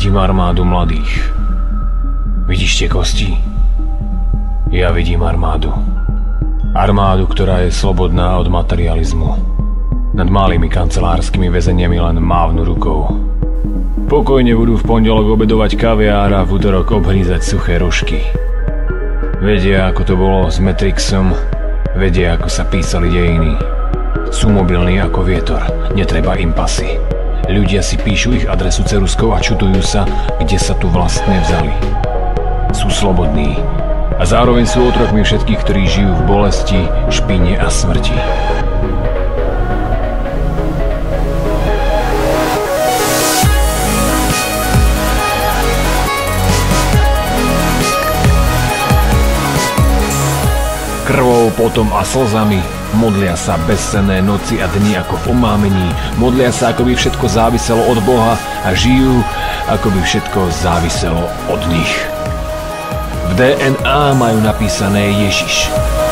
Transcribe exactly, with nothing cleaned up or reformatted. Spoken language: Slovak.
Vidím armádu mladých. Vidíš tie kosti? Ja vidím armádu. Armádu, ktorá je slobodná od materializmu. Nad malými kancelárskymi väzeniami len mávnu rukou. Pokojne budú v pondelok obedovať kaviár a v útorok obhrízať suché rožky. Vedia, ako to bolo s Matrixom, vedia, ako sa písali dejiny. Sú mobilní ako vietor, netreba im pasy. Ľudia si píšu ich adresu ceruskou a čudujú sa, kde sa tu vlastne vzali. Sú slobodní a zároveň sú otrokmi všetkých, ktorí žijú v bolesti, špine a smrti. Krvou, potom a slzami modlia sa bezcenné noci a dni ako v omámení, modlia sa, ako by všetko záviselo od Boha a žijú, ako by všetko záviselo od nich. V dé en á majú napísané Ježiš.